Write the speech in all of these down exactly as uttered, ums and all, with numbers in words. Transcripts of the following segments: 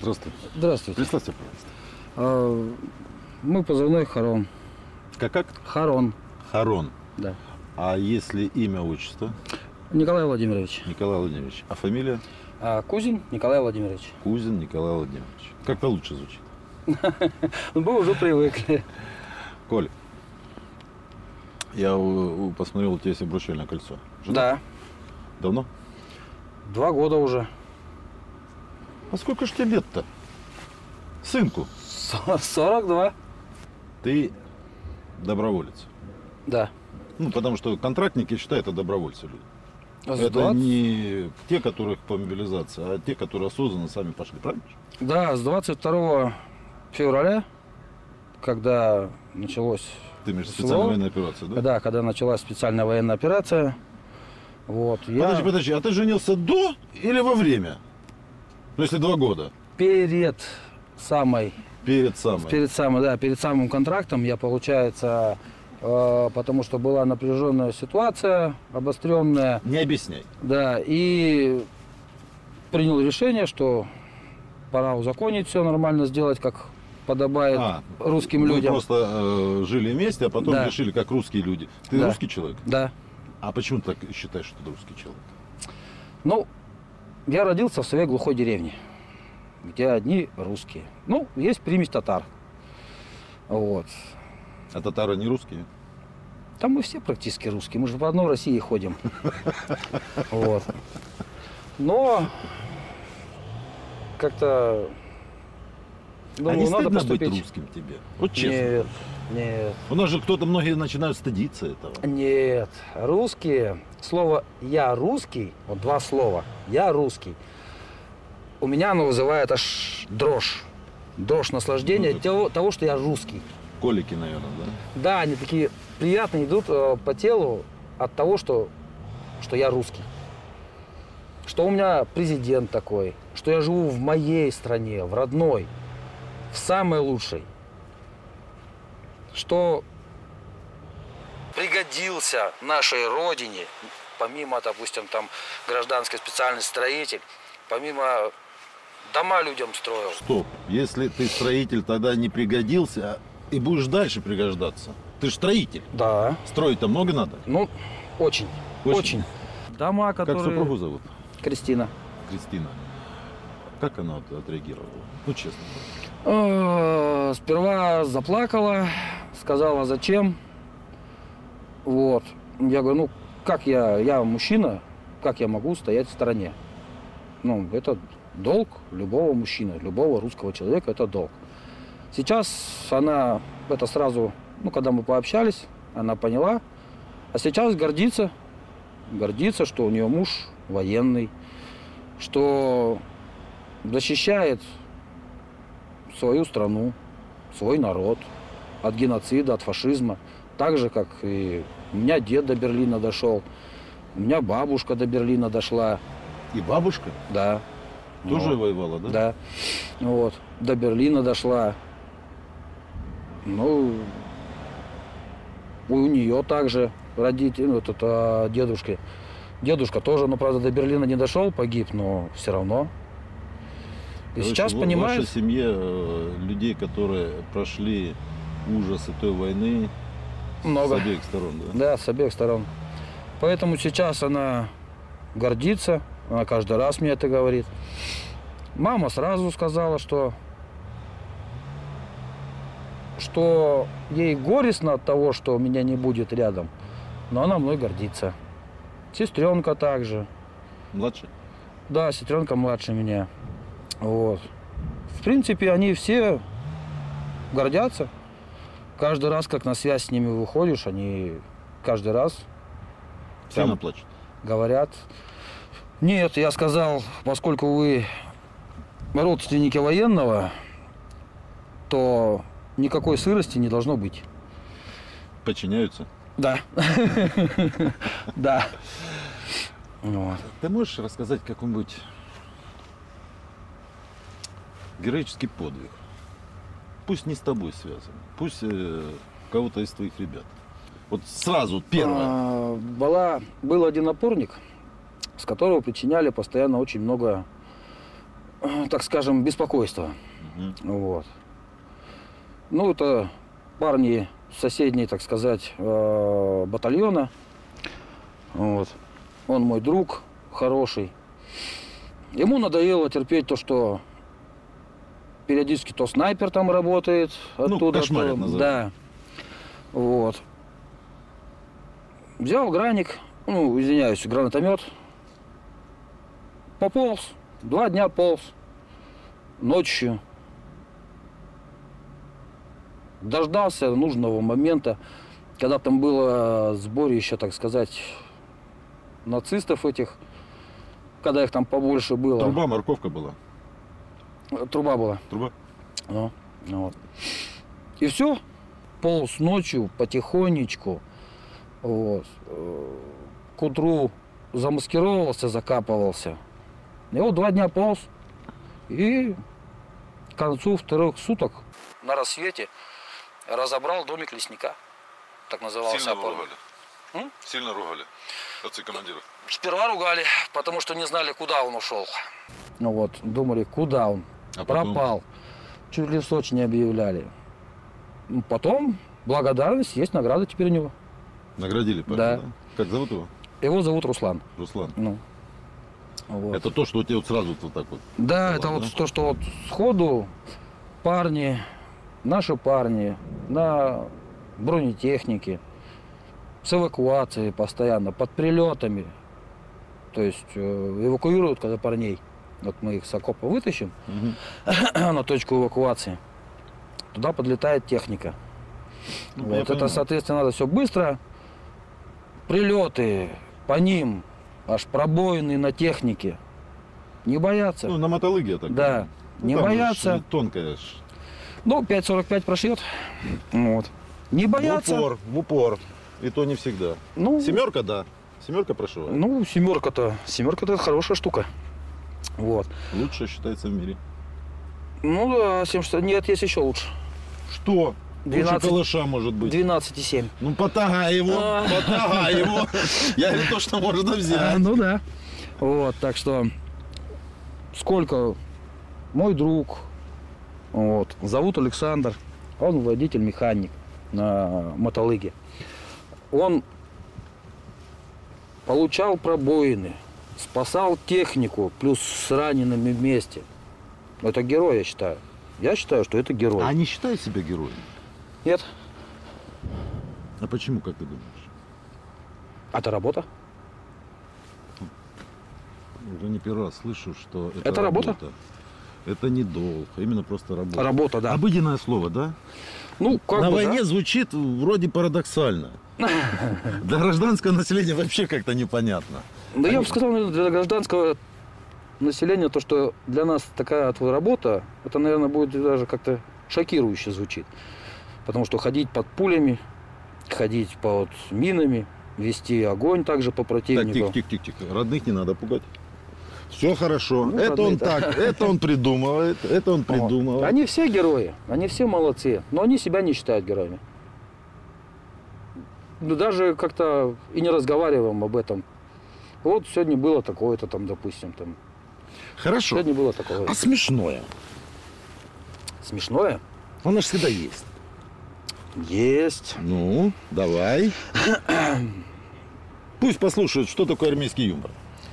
Здравствуйте. Здравствуйте. Представьте, пожалуйста. А, мы позывной Харон. Как как? Харон. Харон. Да. А если имя, отчество? Николай Владимирович. Николай Владимирович. А фамилия? А, Кузин Николай Владимирович. Кузин Николай Владимирович. Как-то лучше звучит. Ну, мы уже привыкли. Коля, я у- у- посмотрел, у тебя есть обручальное кольцо. Жена? Да. Давно? Два года уже. А сколько ж тебе лет-то? Сынку, сорок два. ты доброволец. Да. Ну, потому что контрактники, считай, это добровольцы люди. С Это двадцать не те, которых по мобилизации, а те, которые осознанно сами пошли, правильно? Да, с двадцать второго февраля, когда началось... Ты имеешь СВО, специальная военная операция, да? Да, когда началась специальная военная операция. Вот, я Подожди, подожди, а ты женился до или во время? Ну, если два года. перед самой Перед самой. Перед самым, да, перед самым контрактом я, получается, э, потому что была напряженная ситуация, обостренная, Не объясняй. да, и принял решение, что пора узаконить все нормально, сделать, как подобает А, русским вы людям. просто э, жили вместе, а потом Да. решили, как русские люди. Ты Да. русский человек? Да. А почему ты так считаешь, что ты русский человек? Ну, я родился в своей глухой деревне, где одни русские. Ну, есть примесь татар. Вот. А татары не русские? Там мы все практически русские, мы же по одной России ходим. Вот. Но как-то а думаю, не надо стыдно быть поступить. русским тебе? Вот честно. Нет, нет, У нас же кто-то, многие начинают стыдиться этого. нет. Русские, слово «я русский», вот два слова, «я русский», у меня оно вызывает аж дрожь. Дрожь наслаждения Ну, того, того, что я русский. Колики, наверное, да? Да, они такие приятные идут э, по телу от того, что, что я русский. Что у меня президент такой, что я живу в моей стране, в родной, в самой лучшей. Что пригодился нашей родине, помимо, допустим, там гражданской специальности строитель, помимо дома людям строил. Стоп. Если ты строитель, тогда не пригодился и будешь дальше пригождаться. Ты же строитель. Да, Строить-то много надо. ну, очень, Очень. очень. Дома, Как которые... супругу зовут? Кристина. Кристина. Как она вот отреагировала? Ну, честно. Э, Сперва заплакала, сказала, зачем. Вот. Я говорю, ну, как я, я мужчина, как я могу стоять в стороне? Ну, это долг любого мужчины, любого русского человека, это долг. Сейчас она это сразу, ну, когда мы пообщались, она поняла, а сейчас гордится, гордится, что у нее муж военный, что защищает свою страну, свой народ от геноцида, от фашизма. Так же, как и у меня дед до Берлина дошел, у меня бабушка до Берлина дошла, И бабушка да. тоже Вот. воевала, да? Да. Вот. До Берлина дошла. Ну, у нее также родители, ну, вот это дедушки. Дедушка тоже, ну, правда, до Берлина не дошел, погиб, но все равно. И Короче, сейчас в- понимает. В вашей семье э, людей, которые прошли ужасы той войны Много. с обеих сторон, да? Да, с обеих сторон. Поэтому сейчас она гордится, она каждый раз мне это говорит. Мама сразу сказала, что, что ей горестно от того, что меня не будет рядом, но она мной гордится. Сестренка также. Младший? Да, сестренка младше меня. Вот. В принципе, они все гордятся. Каждый раз, как на связь с ними выходишь, они каждый раз Сильно Прям плачет? говорят. Нет, я сказал, поскольку вы родственники военного, то никакой сырости не должно быть. Подчиняются? Да. Да. Вот. Ты можешь рассказать какой-нибудь героический подвиг? Пусть не с тобой связан, пусть э, кого-то из твоих ребят. Вот сразу, первое. А, Была, был один опорник, с которого причиняли постоянно очень много так скажем, беспокойство. Мгм. Вот. Ну, это парни соседней, так сказать, э, батальона. Вот. Он мой друг хороший. Ему надоело терпеть то, что периодически то снайпер там работает Ну, оттуда. кошмарят, то- назовем. Да. Вот. Взял граник, ну, извиняюсь, гранатомет. Пополз. Два дня полз. Ночью. Дождался нужного момента, когда там было сборище, так сказать, нацистов этих, когда их там побольше было. Труба, морковка была. Труба была. Труба. Ну, ну вот. И все. Полз ночью потихонечку. Вот. Э, К утру замаскировался, закапывался. И вот два дня полз. И к концу вторых суток на рассвете разобрал домик лесника. Так назывался. Сильно опор. ругали. М? Сильно ругали. Отцы командиров. Сперва ругали, потому что не знали, куда он ушел. Ну вот, думали, куда он. А потом? Пропал. Чуть ли в Сочи не объявляли. Ну, потом благодарность, есть награда теперь у него. Наградили парня, Да. да? Как зовут его? Его зовут Руслан. Руслан. Ну, вот. Это то, что у тебя вот сразу вот так вот. Да, было, это вот да? то, что вот сходу парни, наши парни на бронетехнике, с эвакуацией постоянно, под прилетами. То есть э, эвакуируют, когда парней, вот мы их с окопа вытащим Мгм. на точку эвакуации, туда подлетает техника. Ну, я Вот, это, понимаю. соответственно, надо все быстро. Прилеты по ним, аж пробоины на технике. Не боятся. Ну, на мотолыге я так Да, понимаю. не там же боятся. ж тонкая ж. Ну, пять сорок пять прошьет. Вот. Не В боятся. упор, в упор. И то не всегда. Ну, Семерка, да. Семерка прошивает. ну, семерка-то. Семерка-то хорошая штука. Вот. Лучше считается в мире. Ну да, семь что нет, есть еще лучше. Что? Лучше двенадцать. калаша может быть. двенадцать и семь. Ну, потагай его, А. потагай его. Я говорю, то, что можно взять. ну да. Вот, так что сколько мой друг, вот, зовут Александр, он водитель-механик на мотолыге. Он получал пробоины, спасал технику, плюс с ранеными вместе. Это герой, я считаю. Я считаю, что это герой. А не считай себя героем. Нет, А почему, как ты думаешь? это работа. Уже не первый раз слышу, что это, Это работа? Это не долг, а именно просто работа. Работа, да. Обыденное слово, да? Ну, как На бы, войне да. звучит вроде парадоксально. Для гражданского населения вообще как-то непонятно. Да я бы сказал, наверное, для гражданского населения, то, что для нас такая вот работа, это, наверное, будет даже как-то шокирующе звучит. Потому что ходить под пулями, ходить под минами, вести огонь также по Так, противнику. тихо, тихо, тихо, тихо. Родных не надо пугать. Все хорошо. Ну, это он родные, да. так, это он придумывает, это он Вот. придумывает. Они все герои, они все молодцы, но они себя не считают героями. Ну, даже как-то и не разговариваем об этом. Вот сегодня было такое-то там, допустим, там. Хорошо. Сегодня было такое. А смешное? Смешное? Оно же всегда есть. Есть. Ну, давай. Пусть послушают, что такое армейский юмор.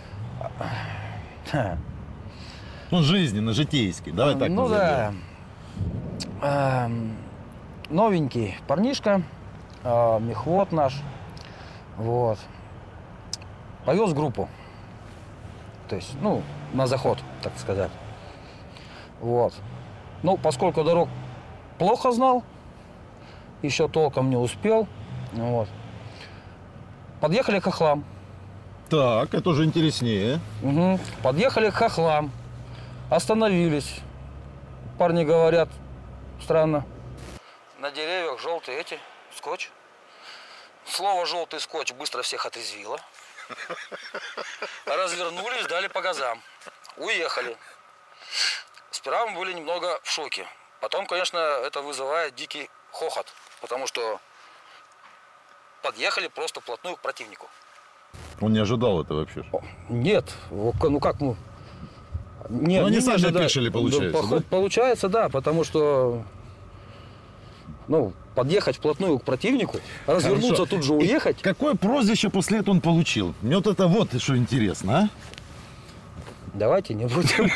Он жизненно, житейский. Давай так Ну да. назовем. Эм, Новенький парнишка, э, мехвод наш, вот, повез группу, то есть, ну, на заход, так сказать, вот. Ну, поскольку дорог плохо знал, еще толком не успел, вот, подъехали к хохлам. Так, это уже интереснее. Угу. Подъехали к хохлам, остановились. Парни говорят, странно. На деревьях желтый эти, скотч. Слово желтый скотч быстро всех отрезвило. Развернулись, дали по газам. Уехали. Сперва мы были немного в шоке. Потом, конечно, это вызывает дикий хохот. Потому что подъехали просто вплотную к противнику. Он не ожидал это вообще. О, нет, ну как мы... Нет, Но они не, сами не, да, опешили, получается, да, поход- да? Получается, да, потому что, ну, подъехать вплотную к противнику, развернуться, Хорошо. тут же И уехать. какое прозвище после этого он получил? Мне вот это вот что интересно, а? Давайте не будем.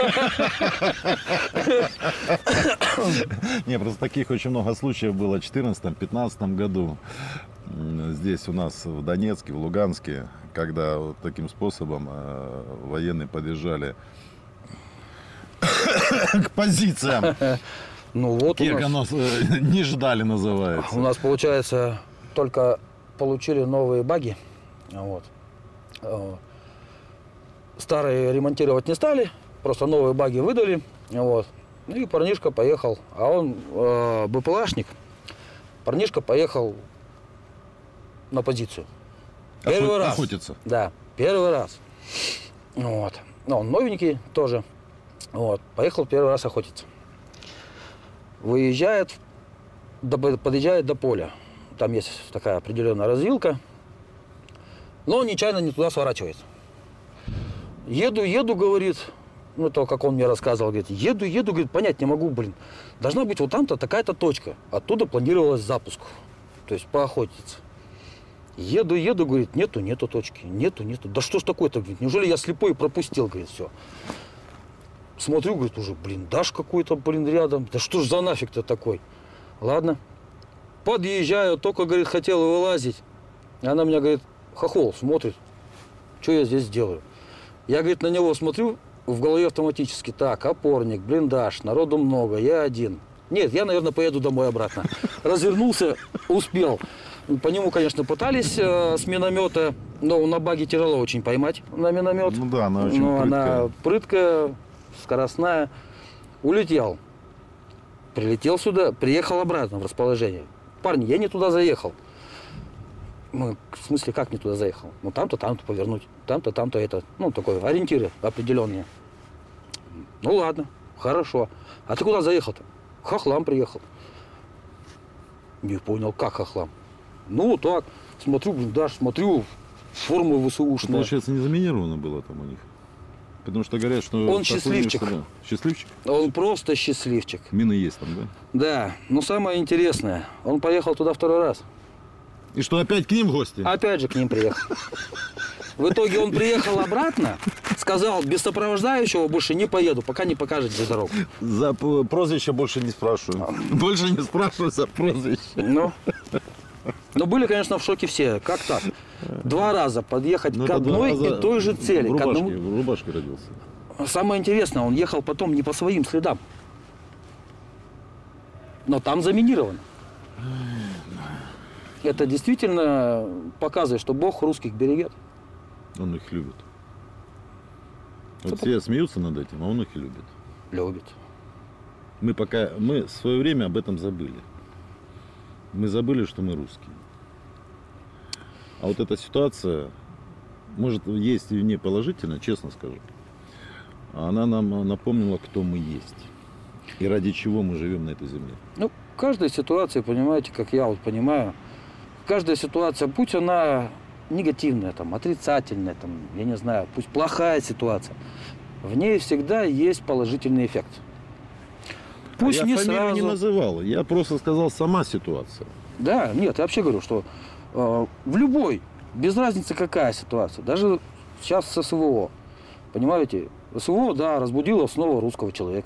Не, просто таких очень много случаев было в две тысячи четырнадцатом-пятнадцатом году. М, Здесь у нас в Донецке, в Луганске, когда вот таким способом э, военные подъезжали к позициям. Ну вот у нас, Киргонос э, не ждали, называется. у нас, получается, только получили новые баги. Вот. Э, Старые ремонтировать не стали, просто новые баги выдали. Вот. Ну и парнишка поехал, а он э, БПЛАшник. Парнишка поехал на позицию. Первый Охо- раз. Охотиться. Да, первый раз. Вот. Ну, он новенький тоже. Вот. Поехал первый раз охотиться. Выезжает, до- подъезжает до поля. Там есть такая определенная развилка. Но он нечаянно не туда сворачивает. Еду, еду, говорит, ну то, как он мне рассказывал, говорит, еду, еду, говорит, понять не могу, блин. Должна быть вот там-то такая-то точка. Оттуда планировалось запуск. То есть поохотиться. Еду, еду, говорит, нету, нету точки, нету, нету. Да что ж такое-то, говорит, неужели я слепой пропустил, говорит, все. Смотрю, говорит, уже, блин, дашь какой-то, блин, рядом. Да что ж за нафиг-то такой? Ладно. Подъезжаю, только, говорит, хотел вылазить. И она меня, говорит, хохол, смотрит, что я здесь делаю. Я, говорит, на него смотрю, в голове автоматически, так, опорник, блиндаж, народу много, я один. Нет, я, наверное, поеду домой обратно. Развернулся, успел. По нему, конечно, пытались э, с миномета, но на баге тяжело очень поймать на миномет. Ну да, она очень Но прыткая. она прыткая, скоростная. Улетел. Прилетел сюда, приехал обратно в расположение. Парни, я не туда заехал. Мы, в смысле, как не туда заехал? Ну, там-то, там-то повернуть, там-то, там-то это. Ну, такое, ориентиры определенные. Ну, ладно, хорошо. А ты куда заехал-то? Хохлам приехал. Не понял, как хохлам? Ну, так, смотрю, блиндаж, смотрю, форма ВСУшная. Получается, не заминировано было там у них. Потому что говорят, что... Он в последних счастливчик. суда- Счастливчик? Он просто счастливчик. Мины есть там, да? Да, но самое интересное, он поехал туда второй раз. И что, опять к ним в гости? Опять же к ним приехал. В итоге он приехал обратно, сказал, без сопровождающего больше не поеду, пока не покажете дорогу. За п- прозвище больше не спрашиваю. Больше не спрашиваю за прозвище. Ну, но были, конечно, в шоке все. Как так? Два раза подъехать Ну, к это два одной раза и той же цели. В к рубашке, одному- в рубашке родился. Самое интересное, он ехал потом не по своим следам. Но там заминировано. Это действительно показывает, что Бог русских берегет. Он их любит. Вот все смеются над этим, а он их и любит. Любит. Мы пока, мы в свое время об этом забыли. Мы забыли, что мы русские. А вот эта ситуация, может, есть и не положительно, честно скажу. А она нам напомнила, кто мы есть. И ради чего мы живем на этой земле. Ну, в каждой ситуации, понимаете, как я вот понимаю, каждая ситуация, будь она негативная, там, отрицательная, там, я не знаю, пусть плохая ситуация, в ней всегда есть положительный эффект. Пусть я не фамилию сразу. не называл, я просто сказал сама ситуация. Да, нет, я вообще говорю, что э, в любой, без разницы какая ситуация, даже сейчас с СВО, понимаете, СВО, да, разбудило снова русского человека.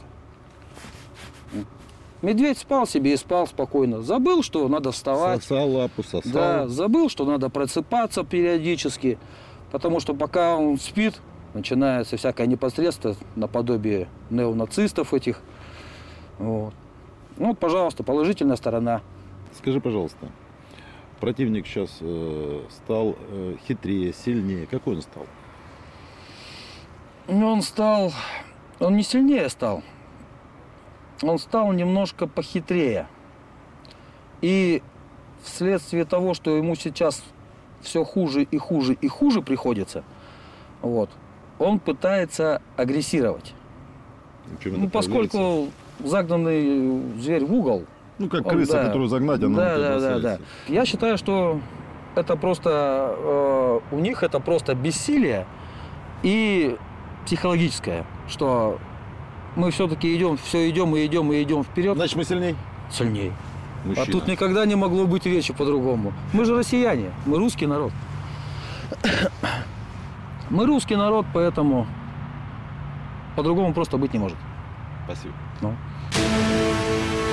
Медведь спал себе и спал спокойно. Забыл, что надо вставать. Сосал лапу, сосал. Да, забыл, что надо просыпаться периодически, потому что пока он спит, начинается всякое непосредственно наподобие неонацистов этих. Вот. Ну, вот, пожалуйста, положительная сторона. Скажи, пожалуйста, противник сейчас э, стал э, хитрее, сильнее. Какой он стал? Ну, он стал, он не сильнее стал, он стал немножко похитрее. И вследствие того, что ему сейчас все хуже и хуже и хуже приходится, вот, он пытается агрессировать. Чем это Ну, поскольку проявляется? загнанный зверь в угол. Ну, как он, крыса, да, которую загнать, она да, на тебя да, да, да. бросается. Я считаю, что это просто э, у них это просто бессилие и психологическое, что мы все-таки идем, все идем и идем и идем вперед. Значит, мы сильней? Сильнее. Мужчина. А тут никогда не могло быть речи по-другому. Мы же россияне, мы русский народ. Мы русский народ, поэтому по-другому просто быть не может. Спасибо. Ну.